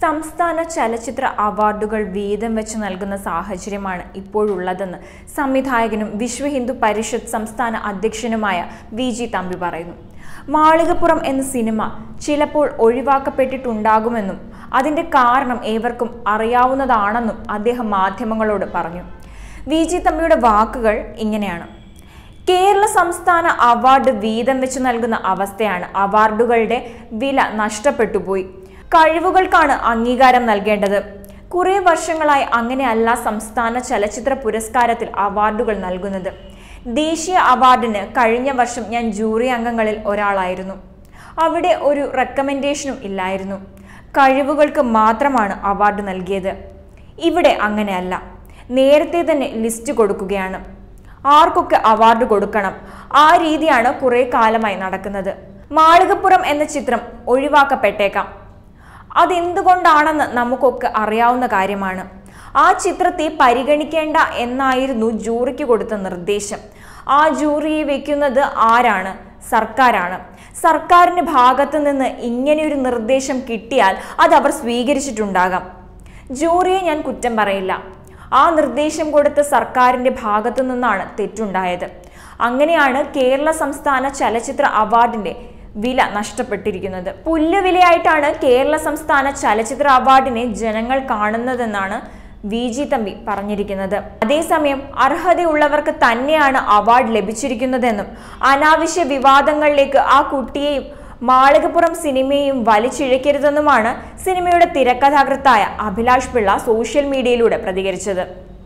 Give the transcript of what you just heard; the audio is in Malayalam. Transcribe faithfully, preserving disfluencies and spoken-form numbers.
സംസ്ഥാന ചലച്ചിത്ര അവാർഡുകൾ വീതം വെച്ച് നൽകുന്ന സാഹചര്യമാണ് ഇപ്പോഴുള്ളതെന്ന് സംവിധായകനും വിശ്വ ഹിന്ദു പരിഷത്ത് സംസ്ഥാന അധ്യക്ഷനുമായ വി ജി തമ്പി പറയുന്നു. മാളികപ്പുറം എന്ന സിനിമ ചിലപ്പോൾ ഒഴിവാക്കപ്പെട്ടിട്ടുണ്ടാകുമെന്നും അതിന്റെ കാരണം ഏവർക്കും അറിയാവുന്നതാണെന്നും അദ്ദേഹം മാധ്യമങ്ങളോട് പറഞ്ഞു. വി ജി തമ്പിയുടെ വാക്കുകൾ ഇങ്ങനെയാണ്: കേരള സംസ്ഥാന അവാർഡ് വീതം വെച്ച് നൽകുന്ന അവസ്ഥയാണ്. അവാർഡുകളുടെ വില നഷ്ടപ്പെട്ടുപോയി. കഴിവുകൾക്കാണ് അംഗീകാരം നൽകേണ്ടത്. കുറെ വർഷങ്ങളായി അങ്ങനെയല്ല സംസ്ഥാന ചലച്ചിത്ര പുരസ്കാരത്തിൽ അവാർഡുകൾ നൽകുന്നത്. ദേശീയ അവാർഡിന് കഴിഞ്ഞ വർഷം ഞാൻ ജൂറി അംഗങ്ങളിൽ ഒരാളായിരുന്നു. അവിടെ ഒരു റെക്കമെൻഡേഷനും ഇല്ലായിരുന്നു. കഴിവുകൾക്ക് മാത്രമാണ് അവാർഡ് നൽകിയത്. ഇവിടെ അങ്ങനെയല്ല. നേരത്തെ തന്നെ ലിസ്റ്റ് കൊടുക്കുകയാണ്, ആർക്കൊക്കെ അവാർഡ് കൊടുക്കണം. ആ രീതിയാണ് കുറെ കാലമായി നടക്കുന്നത്. മാളികപ്പുറം എന്ന ചിത്രം ഒഴിവാക്കപ്പെട്ടേക്കാം. അതെന്തുകൊണ്ടാണെന്ന് നമുക്കൊക്കെ അറിയാവുന്ന കാര്യമാണ്. ആ ചിത്രത്തെ പരിഗണിക്കേണ്ട എന്നായിരുന്നു ജൂറിക്ക് കൊടുത്ത നിർദ്ദേശം. ആ ജൂറിയെ വെക്കുന്നത് ആരാണ്? സർക്കാരാണ്. സർക്കാരിന്റെ ഭാഗത്ത് നിന്ന് ഇങ്ങനെയൊരു നിർദ്ദേശം കിട്ടിയാൽ അത് അവർ സ്വീകരിച്ചിട്ടുണ്ടാകാം. ജൂറിയെ ഞാൻ കുറ്റം പറയില്ല. ആ നിർദ്ദേശം കൊടുത്ത സർക്കാരിന്റെ ഭാഗത്തു നിന്നാണ് തെറ്റുണ്ടായത്. അങ്ങനെയാണ് കേരള സംസ്ഥാന ചലച്ചിത്ര അവാർഡിന്റെ വില നഷ്ടപ്പെട്ടിരിക്കുന്നത്. പുല്ലുവിലയായിട്ടാണ് കേരള സംസ്ഥാന ചലച്ചിത്ര അവാർഡിനെ ജനങ്ങൾ കാണുന്നതെന്നാണ് വി ജി തമ്പി പറഞ്ഞിരിക്കുന്നത്. അതേസമയം അർഹതയുള്ളവർക്ക് തന്നെയാണ് അവാർഡ് ലഭിച്ചിരിക്കുന്നതെന്നും അനാവശ്യ വിവാദങ്ങളിലേക്ക് ആ കുട്ടിയെയും മാളികപ്പുറം സിനിമയെയും വലിച്ചിഴക്കരുതെന്നുമാണ് സിനിമയുടെ തിരക്കഥാകൃത്തായ അഭിലാഷ് പിള്ള സോഷ്യൽ മീഡിയയിലൂടെ പ്രതികരിച്ചത്.